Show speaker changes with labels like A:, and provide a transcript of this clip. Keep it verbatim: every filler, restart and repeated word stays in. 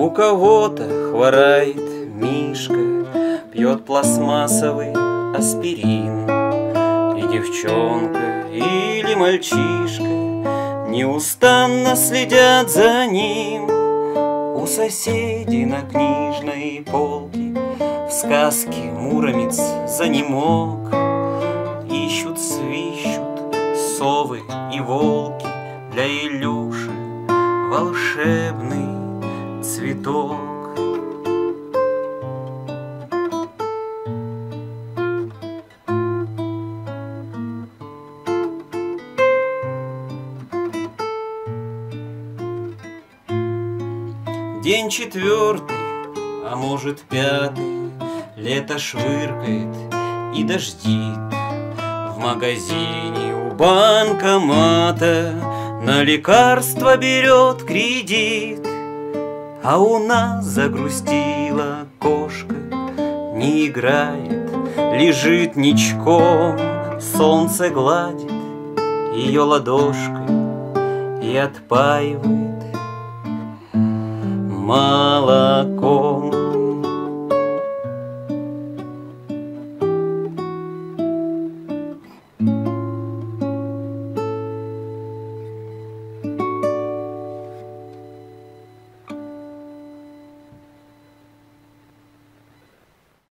A: У кого-то хворает Мишка, пьет пластмассовый аспирин. И девчонка или мальчишка неустанно следят за ним. У соседей на книжной полке в сказке Муромец занемог. Ищут, свищут совы и волки для Илюши волшебный цветок. День четвертый, а может пятый, лето швыркает и дождит. В магазине у банкомата на лекарство берет кредит. А у нас загрустила кошка, не играет, лежит ничком. Солнце гладит ее ладошкой и отпаивает молоком.